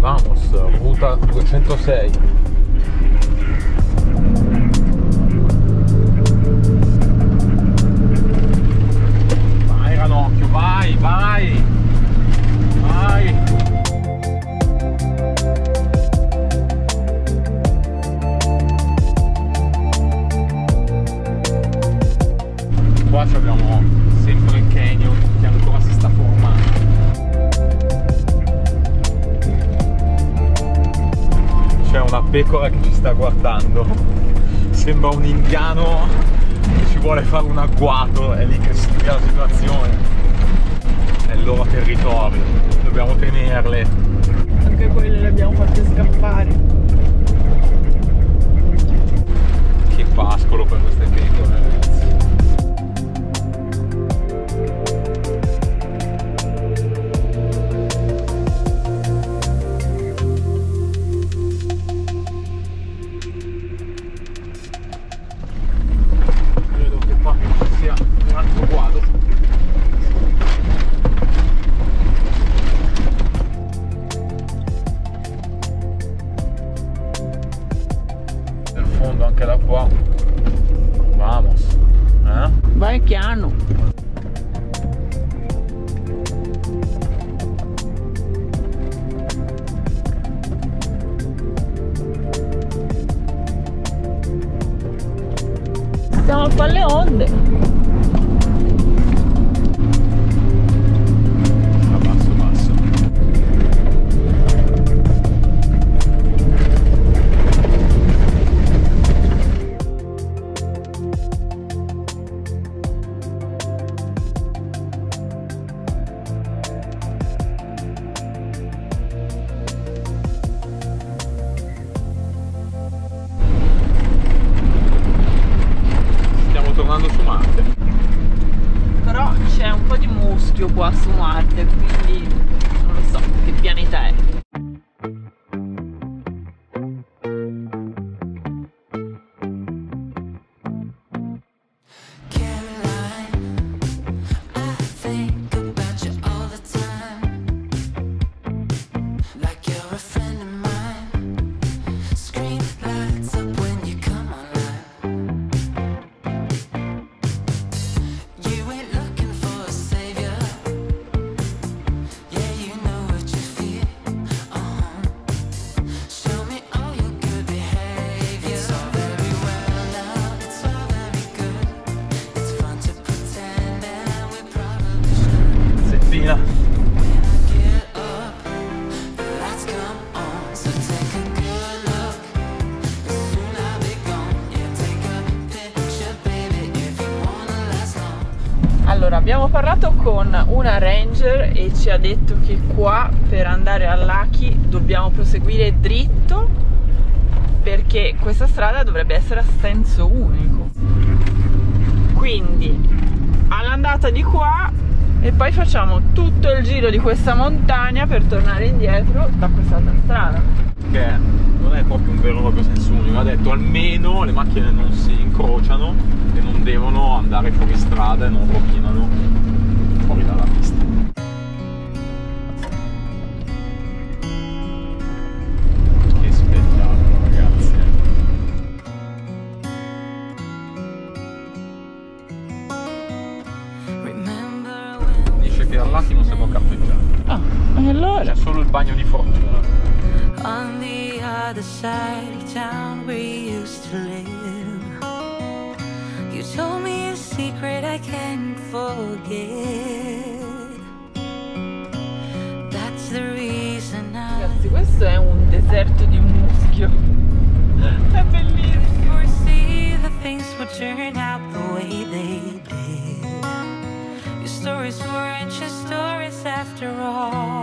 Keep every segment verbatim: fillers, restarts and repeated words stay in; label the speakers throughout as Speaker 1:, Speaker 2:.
Speaker 1: Vamos, ruta duecentosei. Vai Ranocchio, vai, vai, vai. Qua abbiamo sempre il canyon che ancora si sta formando. C'è una pecora che ci sta guardando, sembra un indiano che ci vuole fare un agguato, è lì che studia la situazione, è il loro territorio, dobbiamo tenerle.
Speaker 2: Anche quelle le abbiamo fatte scappare.
Speaker 1: Che pascolo per queste pecore, ragazzi. Anche da qua. Vamos, eh?
Speaker 2: Vai piano. Stiamo a fare le onde.
Speaker 1: Tornando su Marte.
Speaker 2: Però c'è un po' di muschio qua su Marte, quindi non lo so che pianeta è. Allora, abbiamo parlato con una ranger e ci ha detto che qua per andare a Laki dobbiamo proseguire dritto perché questa strada dovrebbe essere a senso unico. Quindi all'andata di qua e poi facciamo tutto il giro di questa montagna per tornare indietro da quest'altra strada.
Speaker 1: Che non è proprio un vero e proprio senso unico, ha detto almeno le macchine non si incrociano e non devono andare fuori strada e non rovinano fuori dalla pista. Che spettacolo, ragazzi. Dice che all'Laki non si può campeggiare.
Speaker 2: Ah, e allora?
Speaker 1: C'è solo il bagno di fortuna.
Speaker 3: On the other side of town where you used to live, you told me a secret I can't forget. That's the reason I
Speaker 2: Ragazzi, questo è un deserto di muschio. È bellissimo.
Speaker 3: foresee the things would turn out the way they did. Your stories weren't just stories after all.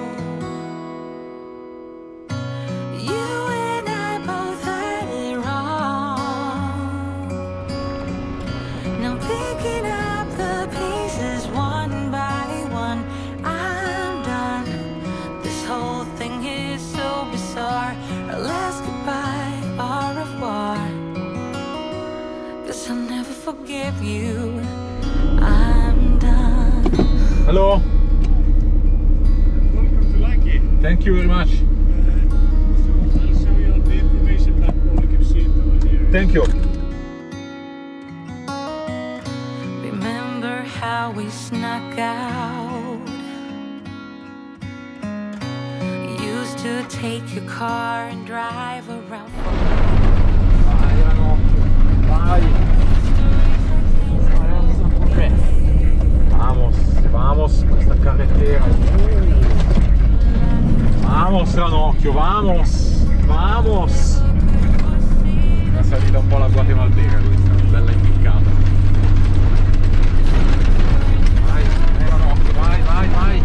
Speaker 3: Forgive you, I'm done.
Speaker 1: Hello.
Speaker 4: Welcome to Laki.
Speaker 1: Thank you very much. Thank you.
Speaker 3: Remember how we snuck out? Used to take your car and drive around.
Speaker 1: Vai, Ranocchio, vai. Vamos, vamos, questa carretera. Vamos, Ranocchio, vamos, vamos. Una salita un po' alla guatemalteca questa, bella impiccata. Vai, vai, Ranocchio, vai, vai, vai.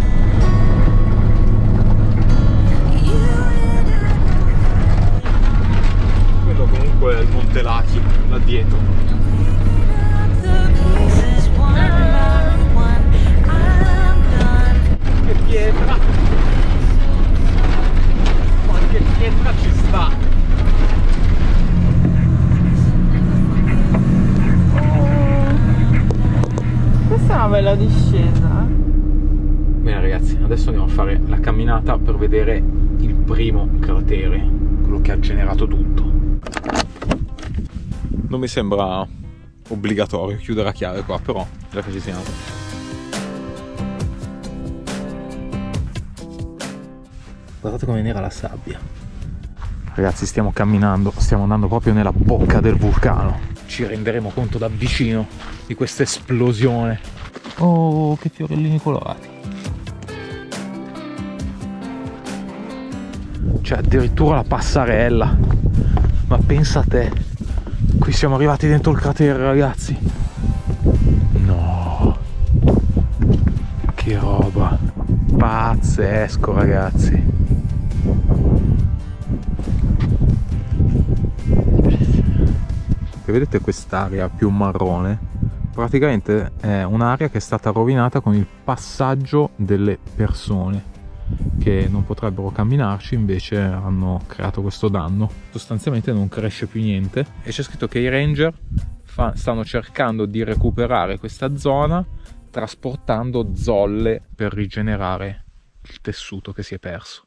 Speaker 1: Quello comunque è il Monte Laki, là dietro. Che pietra! Qualche pietra ci sta!
Speaker 2: Oh, questa è una bella discesa.
Speaker 1: Bene ragazzi, adesso andiamo a fare la camminata per vedere il primo cratere, quello che ha generato tutto. Non mi sembra obbligatorio chiudere a chiave qua, però già che ci siamo. Guardate come nera la sabbia. Ragazzi, stiamo camminando, stiamo andando proprio nella bocca del vulcano. Ci renderemo conto da vicino di questa esplosione. Oh, che fiorellini colorati. C'è addirittura la passarella. Ma pensa a te, qui siamo arrivati dentro il cratere, ragazzi. No, che roba pazzesco, ragazzi. E vedete quest'area più marrone? Praticamente è un'area che è stata rovinata con il passaggio delle persone che non potrebbero camminarci, invece hanno creato questo danno. Sostanzialmente non cresce più niente e c'è scritto che i ranger fa, stanno cercando di recuperare questa zona trasportando zolle per rigenerare il tessuto che si è perso.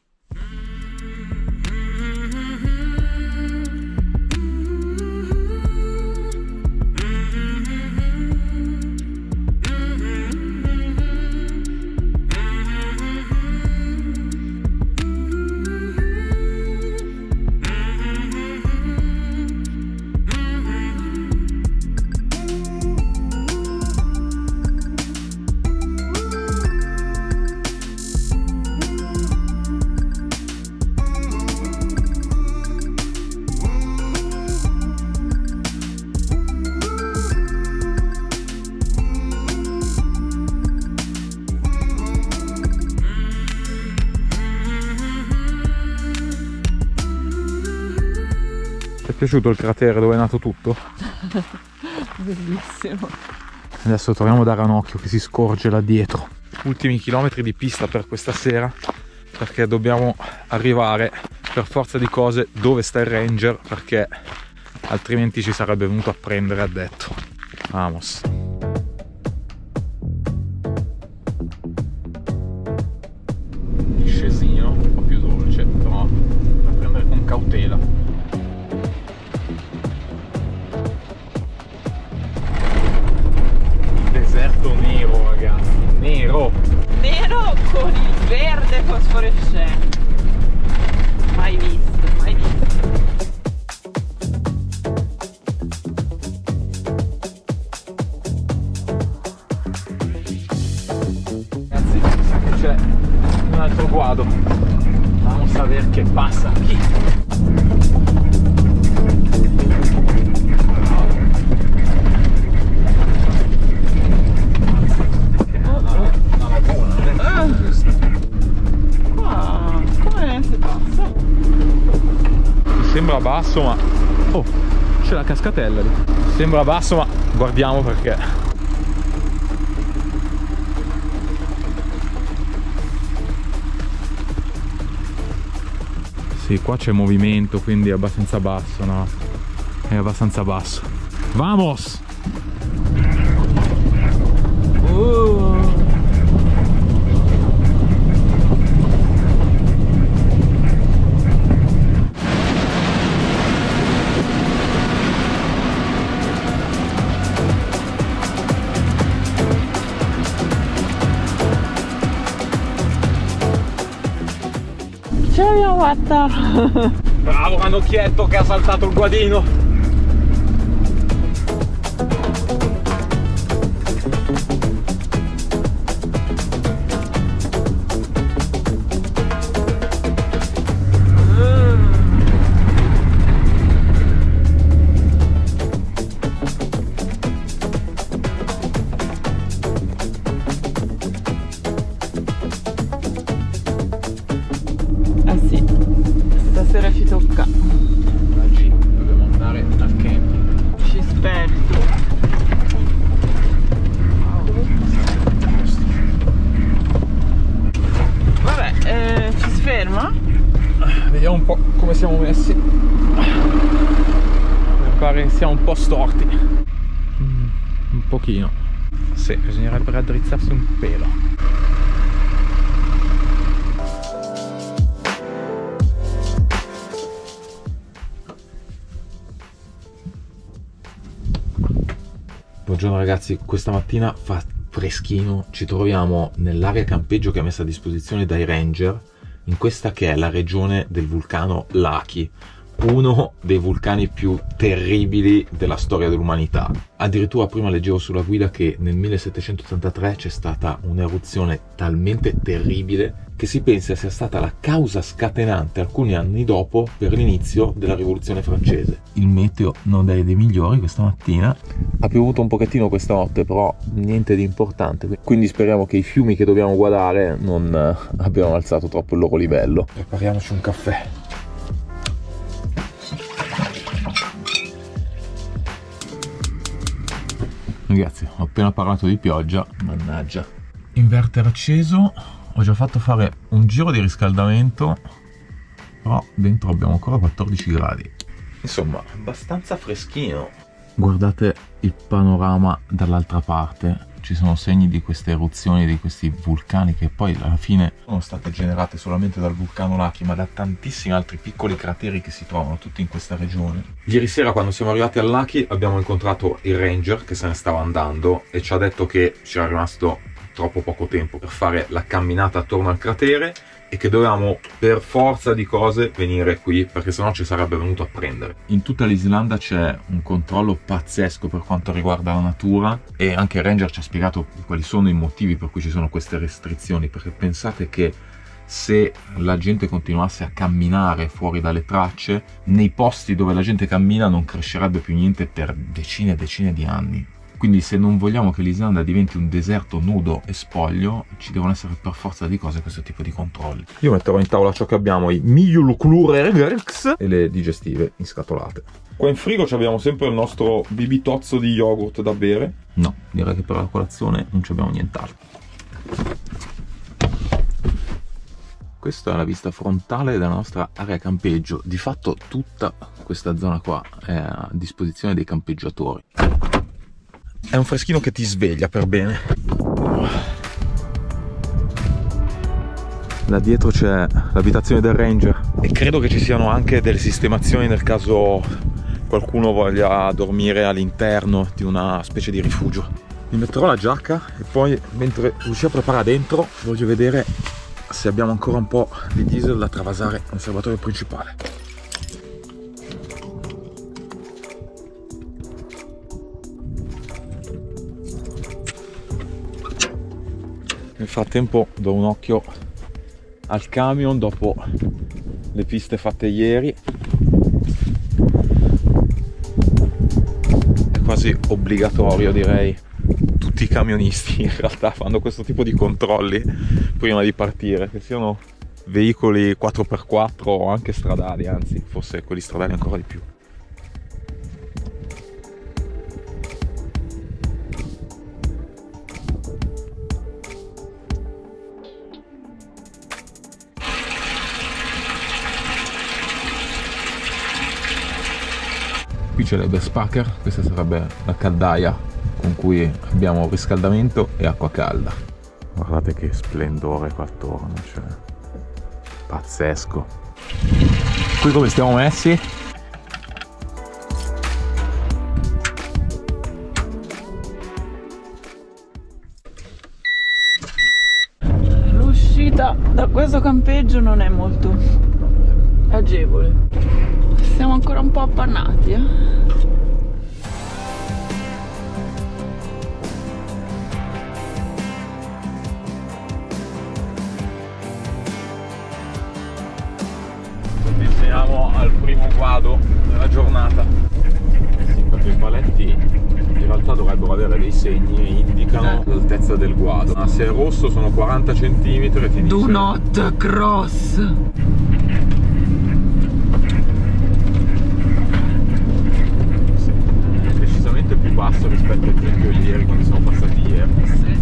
Speaker 1: Ti è piaciuto il cratere dove è nato tutto?
Speaker 2: Bellissimo.
Speaker 1: Adesso torniamo da Ranocchio che si scorge là dietro. Ultimi chilometri di pista per questa sera, perché dobbiamo arrivare per forza di cose dove sta il ranger, perché altrimenti ci sarebbe venuto a prendere, ha detto. Vamos. Discesino un po' più dolce, però da prendere con cautela. Deserto nero, ragazzi, nero
Speaker 2: Nero con il verde fosforescente. Mai visto, mai visto.
Speaker 1: Ragazzi, mi sa che c'è un altro guado. Vamos a ver che passa qui. Sembra basso, ma oh, c'è la cascatella lì. Sembra basso, ma guardiamo perché. Sì, qua c'è movimento, quindi è abbastanza basso, no? È abbastanza basso. Vamos! Uh.
Speaker 2: abbiamo fatto.
Speaker 1: Bravo Ranocchietto che ha saltato il guadino.
Speaker 2: Eh sì, stasera ci tocca.
Speaker 1: Oggi dobbiamo andare al camping.
Speaker 2: Ci speri tu. Vabbè, eh, ci si ferma?
Speaker 1: Vediamo un po' come siamo messi. Mi pare che siamo un po' storti. Mm, un pochino. Sì, bisognerebbe raddrizzarsi un pelo. Buongiorno ragazzi, questa mattina fa freschino, ci troviamo nell'area campeggio che è messa a disposizione dai Ranger in questa che è la regione del vulcano Laki, uno dei vulcani più terribili della storia dell'umanità. Addirittura prima leggevo sulla guida che nel millesettecentottantatré c'è stata un'eruzione talmente terribile che si pensa sia stata la causa scatenante alcuni anni dopo per l'inizio della rivoluzione francese. Il meteo non è dei migliori questa mattina, ha piovuto un pochettino questa notte, però niente di importante, quindi speriamo che i fiumi che dobbiamo guardare non abbiano alzato troppo il loro livello. Prepariamoci un caffè. Ragazzi, ho appena parlato di pioggia, mannaggia. Inverter acceso, ho già fatto fare un giro di riscaldamento, però dentro abbiamo ancora quattordici gradi. Insomma, abbastanza freschino. Guardate il panorama dall'altra parte, ci sono segni di queste eruzioni, di questi vulcani che poi alla fine sono state generate solamente dal vulcano Laki, ma da tantissimi altri piccoli crateri che si trovano tutti in questa regione. Ieri sera quando siamo arrivati al Laki abbiamo incontrato il ranger che se ne stava andando e ci ha detto che ci era rimasto troppo poco tempo per fare la camminata attorno al cratere e che dovevamo per forza di cose venire qui perché sennò ci sarebbe venuto a prendere. In tutta l'Islanda c'è un controllo pazzesco per quanto riguarda la natura e anche il ranger ci ha spiegato quali sono i motivi per cui ci sono queste restrizioni, perché pensate che se la gente continuasse a camminare fuori dalle tracce, nei posti dove la gente cammina non crescerebbe più niente per decine e decine di anni. Quindi se non vogliamo che l'Islanda diventi un deserto nudo e spoglio, ci devono essere per forza di cose questo tipo di controlli. Io metterò in tavola ciò che abbiamo, i Miuluklurergerx e le digestive inscatolate. Qua in frigo abbiamo sempre il nostro bibitozzo di yogurt da bere. No, direi che per la colazione non ci abbiamo nient'altro. Questa è la vista frontale della nostra area campeggio. Di fatto tutta questa zona qua è a disposizione dei campeggiatori. È un freschino che ti sveglia per bene. Là dietro c'è l'abitazione del ranger e credo che ci siano anche delle sistemazioni nel caso qualcuno voglia dormire all'interno di una specie di rifugio. Mi metterò la giacca e poi mentre riusciamo a preparare dentro voglio vedere se abbiamo ancora un po' di diesel da travasare nel serbatoio principale. Nel frattempo do un occhio al camion dopo le piste fatte ieri. È quasi obbligatorio, direi. Tutti i camionisti in realtà fanno questo tipo di controlli prima di partire, che siano veicoli quattro per quattro o anche stradali, anzi forse quelli stradali ancora di più. Qui c'è il Bespacker, questa sarebbe la caldaia con cui abbiamo riscaldamento e acqua calda. Guardate che splendore qua attorno, cioè pazzesco. Qui come stiamo messi?
Speaker 2: L'uscita da questo campeggio non è molto agevole. Siamo ancora un po' appannati, eh?
Speaker 1: Siamo al primo guado della giornata. Sì, perché i paletti in realtà dovrebbero avere dei segni che indicano eh. l'altezza del guado. Ma se è rosso sono quaranta centimetri e ti dice...
Speaker 2: Do not cross!
Speaker 1: Sì, è decisamente più basso rispetto ad esempio ieri, quando siamo passati ieri.
Speaker 2: Sì.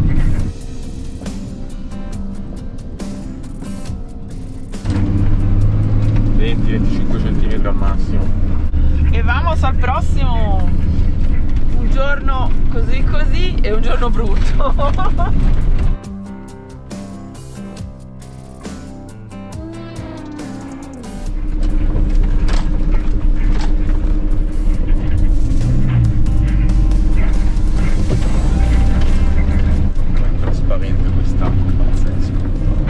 Speaker 1: venti venticinque centimetri al massimo.
Speaker 2: E vamos al prossimo. Un giorno così così e un giorno brutto.
Speaker 1: È trasparente quest'acqua, pazzesco.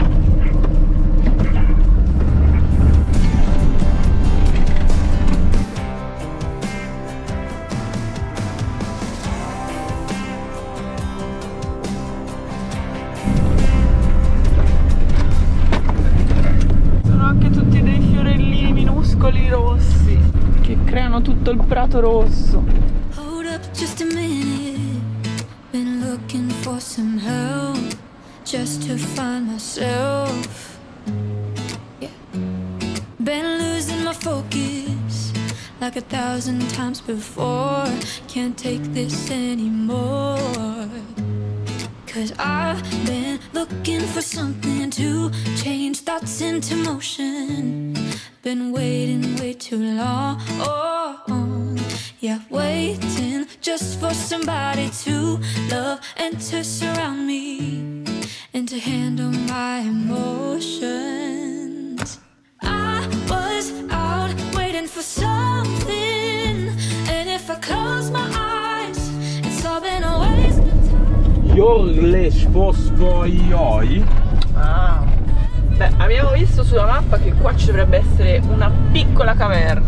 Speaker 2: Rossi che creano tutto il prato rosso.
Speaker 3: Hold up just a minute. Been looking for some help just to find myself. Yeah. Been losing my focus like a thousand times before. Can't take this anymore. Cause I've been looking for something to change thoughts into motion. Been waiting way too long, oh, yeah, waiting just for somebody to love and to surround me and to handle my emotions. I was out waiting for something, and if I close my eyes, it's all been a waste of time.
Speaker 1: Yorlesh fosfoioi.
Speaker 2: Ah. Beh, abbiamo visto sulla mappa che qua ci dovrebbe essere una piccola caverna.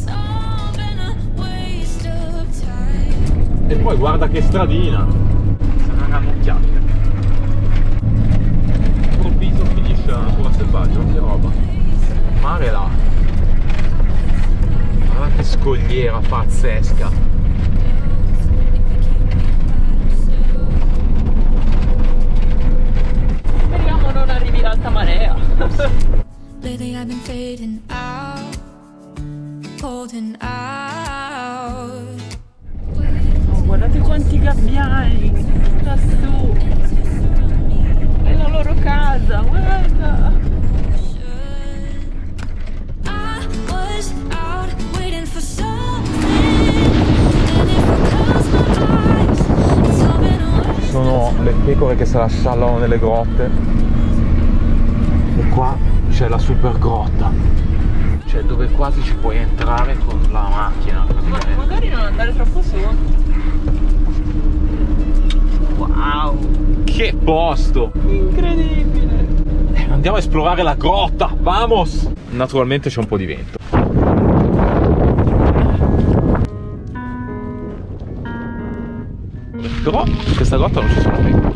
Speaker 1: E poi guarda che stradina! Se non hanno occhiate. Improvviso finisce la natura selvaggia, che roba. Mare là. Guarda che scogliera pazzesca.
Speaker 2: Non arrivi l'alta marea.
Speaker 3: Lately I've been fading out, holding out.
Speaker 2: Oh, guardate quanti gabbiani lassù. È la loro casa, guarda.
Speaker 3: I was out waiting for something, and if I close my eyes, it's all been a waste.
Speaker 1: Sono le pecore che se la sciallano nelle grotte. E qua c'è la super grotta, cioè dove quasi ci puoi entrare con la macchina.
Speaker 2: Ma magari non andare troppo su.
Speaker 1: Wow, che posto!
Speaker 2: Incredibile!
Speaker 1: Andiamo a esplorare la grotta, vamos! Naturalmente c'è un po' di vento. Però in questa grotta non ci sono pecore.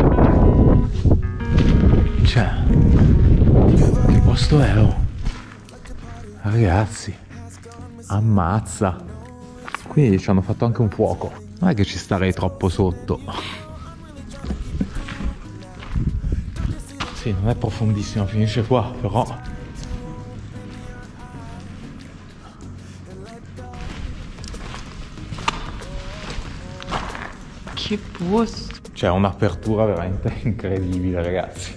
Speaker 1: Cioè, che posto è, oh? Ragazzi, ammazza. Quindi ci hanno fatto anche un fuoco. Non è che ci starei troppo sotto. Sì, non è profondissimo, finisce qua, però
Speaker 2: che posto!
Speaker 1: c'è un'apertura veramente incredibile, ragazzi.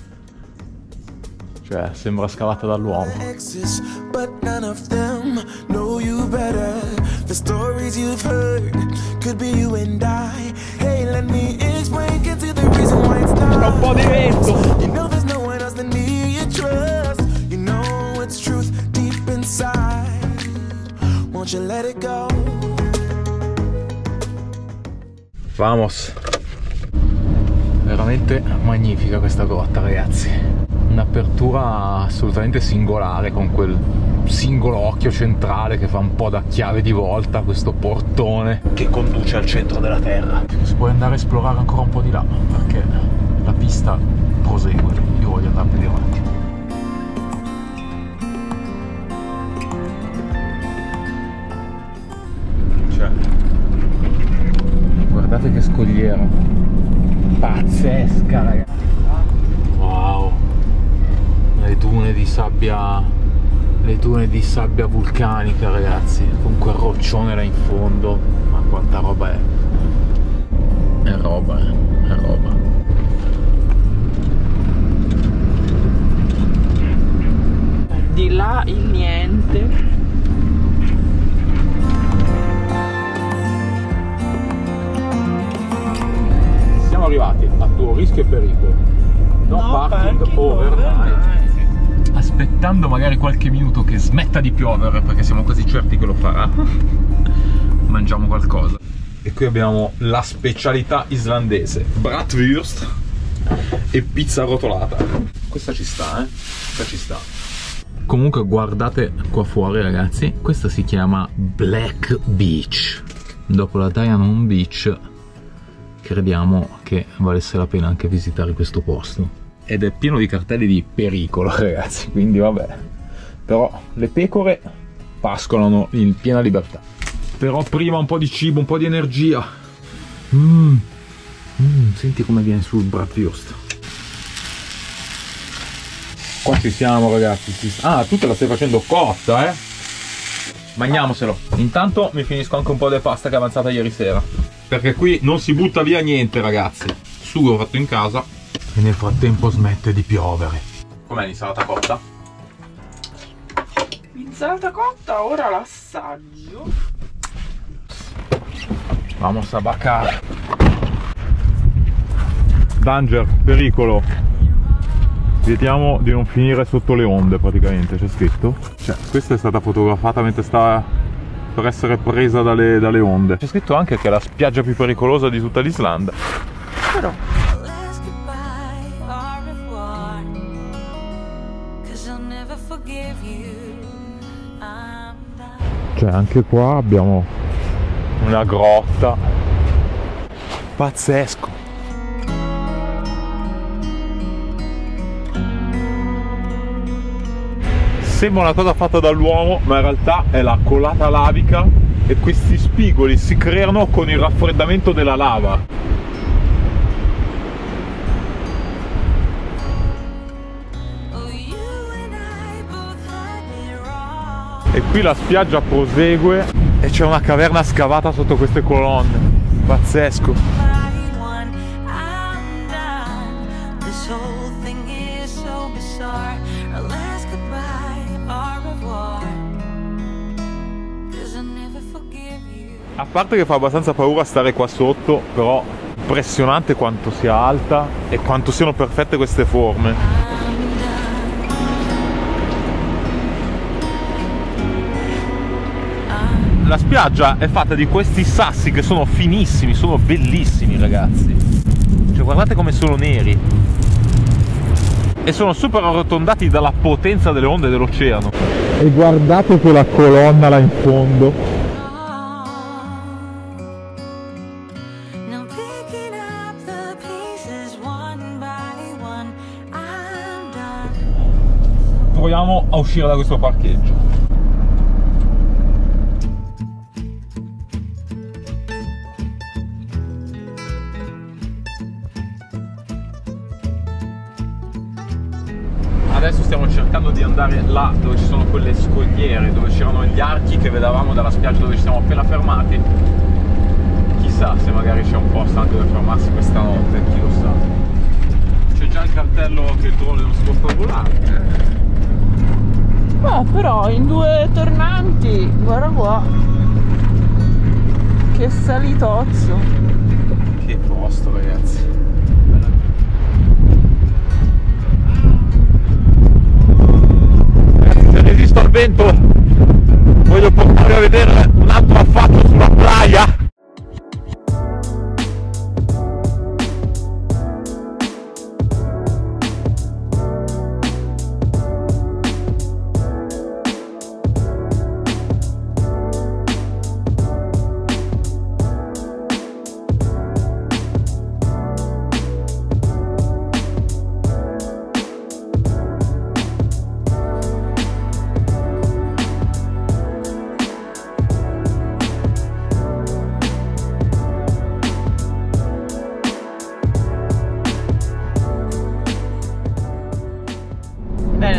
Speaker 1: Cioè, sembra scavata dall'uomo. C'è un po' di vento. Vamos. Veramente magnifica questa grotta, ragazzi. un'apertura assolutamente singolare, con quel singolo occhio centrale che fa un po' da chiave di volta, questo portone che conduce al centro della terra. Si può andare a esplorare ancora un po' di là, perché la pista prosegue, io voglio andare più di avanti. Cioè, guardate che scogliera pazzesca, ragazzi. Wow, le dune di sabbia, le dune di sabbia vulcanica, ragazzi, con quel roccione là in fondo. Ma quanta roba è, è roba, eh. è roba.
Speaker 2: Di là il niente.
Speaker 1: Siamo arrivati a tuo rischio e pericolo. No,
Speaker 2: no
Speaker 1: parking,
Speaker 2: parking
Speaker 1: overnight.
Speaker 2: overnight.
Speaker 1: Aspettando magari qualche minuto che smetta di piovere, perché siamo quasi certi che lo farà, mangiamo qualcosa. E qui abbiamo la specialità islandese, bratwurst e pizza arrotolata. Questa ci sta, eh? Questa ci sta. Comunque guardate qua fuori, ragazzi, questa si chiama Black Beach. Dopo la Diamond Beach crediamo che valesse la pena anche visitare questo posto. Ed è pieno di cartelli di pericolo, ragazzi, quindi vabbè. Però le pecore pascolano in piena libertà. Però prima un po' di cibo, un po' di energia. Mm. Mm, senti come viene sul bratwurst. Qua ci siamo, ragazzi. Ah, tu te la stai facendo cotta, eh? Mangiamoselo. Intanto mi finisco anche un po' di pasta che è avanzata ieri sera, perché qui non si butta via niente, ragazzi. Sugo fatto in casa. E nel frattempo smette di piovere. Com'è l'insalata cotta?
Speaker 2: L'insalata cotta ora l'assaggio.
Speaker 1: Vamos a baccare. Danger, pericolo. Vietiamo di non finire sotto le onde, praticamente, c'è scritto. Cioè, questa è stata fotografata mentre sta per essere presa dalle, dalle onde. C'è scritto anche che è la spiaggia più pericolosa di tutta l'Islanda.
Speaker 2: Però
Speaker 1: cioè, anche qua abbiamo una grotta. Pazzesco. Sembra una cosa fatta dall'uomo, ma in realtà è la colata lavica e questi spigoli si creano con il raffreddamento della lava. E qui la spiaggia prosegue e c'è una caverna scavata sotto queste colonne. Pazzesco. A parte che fa abbastanza paura stare qua sotto, però impressionante quanto sia alta e quanto siano perfette queste forme. La spiaggia è fatta di questi sassi che sono finissimi, sono bellissimi, ragazzi. Cioè, guardate come sono neri. E sono super arrotondati dalla potenza delle onde dell'oceano. E guardate quella colonna là in fondo. Proviamo a uscire da questo parcheggio. Adesso stiamo cercando di andare là dove ci sono quelle scogliere, dove c'erano gli archi che vedevamo dalla spiaggia dove ci siamo appena fermati. Chissà se magari c'è un posto anche dove fermarsi questa notte, chi lo sa. C'è già il cartello che il drone non si può far volare. Eh?
Speaker 2: Oh, però in due tornanti, guarda qua, che salitozzo.
Speaker 1: Che posto, ragazzi. Ragazzi, se resisto al vento voglio portare a vedere un altro affaccio sulla playa.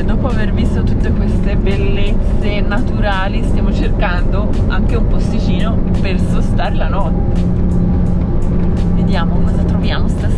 Speaker 2: dopo aver visto tutte queste bellezze naturali stiamo cercando anche un posticino per sostare la notte. Vediamo cosa troviamo stasera.